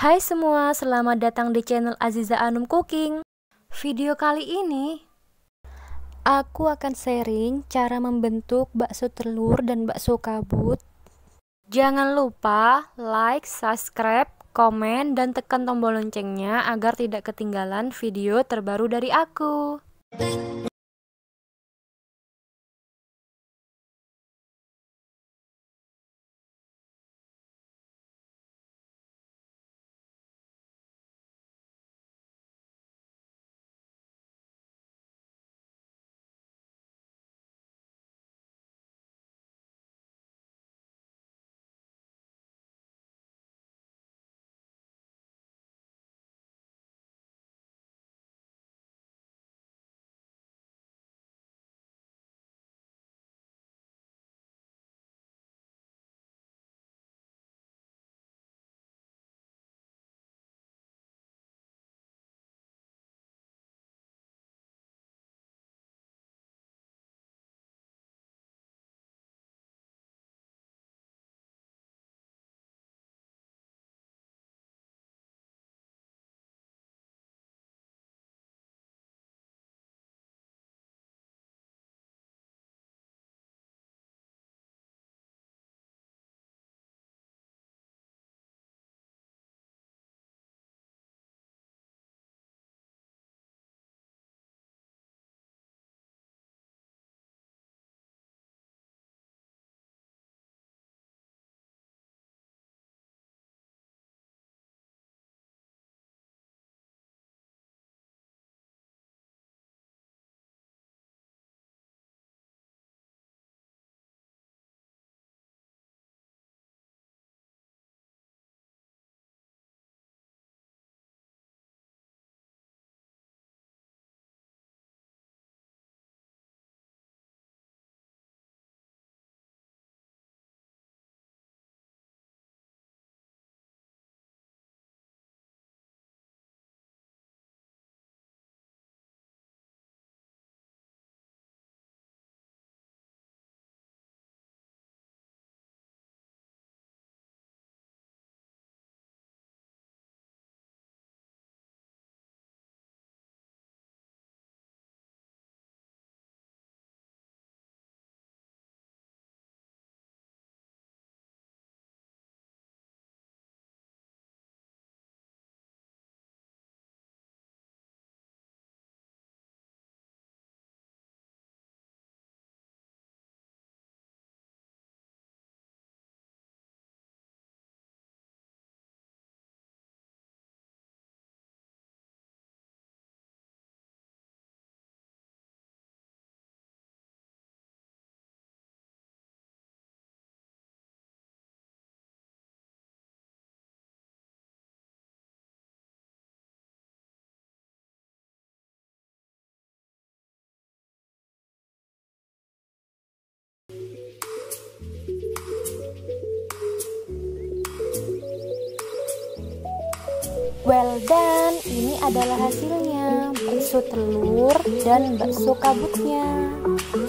Hai semua, selamat datang di channel Aziza Anum Cooking. Video kali ini aku akan sharing cara membentuk bakso telur dan bakso kabut. Jangan lupa like, subscribe, komen, dan tekan tombol loncengnya agar tidak ketinggalan video terbaru dari aku. Well done, ini adalah hasilnya, bakso telur dan bakso kabutnya.